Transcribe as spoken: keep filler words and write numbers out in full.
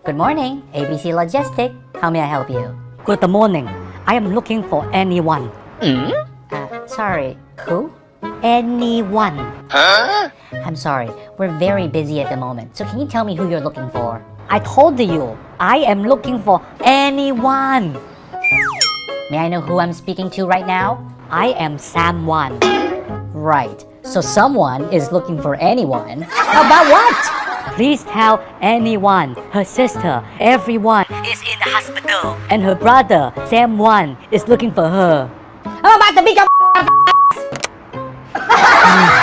Good morning, A B C Logistic. How may I help you? Good morning. I am looking for anyone. Mm? Uh, sorry, who? Anyone. Huh? I'm sorry, we're very busy at the moment. So can you tell me who you're looking for? I told you, I am looking for anyone. May I know who I'm speaking to right now? I am someone. Right, so someone is looking for anyone. About what? Please tell anyone, her sister, everyone is in the hospital. And her brother, someone, is looking for her. I'm about to become